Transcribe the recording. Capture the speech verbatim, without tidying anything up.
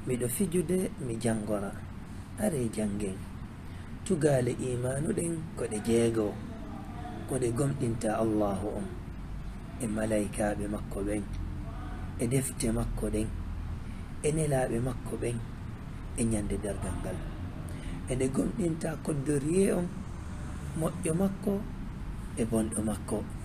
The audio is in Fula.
miɗo fijude mi jangora are jangen tugale imanu ɗen ko ɗe jeego ko ɗe gomɗinta allahu on e malaikaɓe makko ɓen e defte makko ɗen e nelaɓe makko ɓen e ñande dargal ngal e ɗe gomɗinta koddoriye on moƴƴo makko e bonɗo makko